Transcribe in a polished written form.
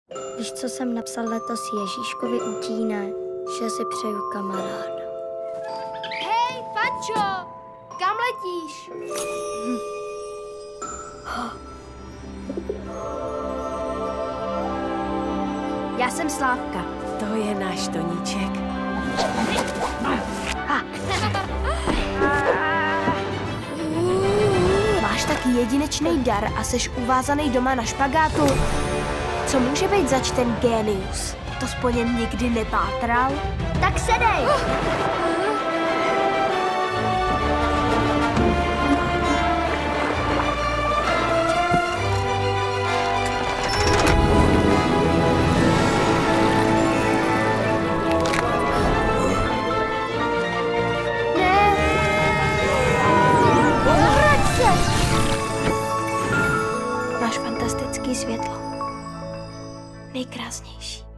Víš, co jsem napsal letos Ježíškovi u tíne? Že si přeju kamaráda. Hej, Fančo! Kam letíš? Já jsem Slávka. To je náš Toníček. Máš taky jedinečný dar a seš uvázaný doma na špagátu. Co může být zač ten génius? To po něm nikdy nepátral? Tak sedej! Máš fantastický světlo. Nejkrásnější.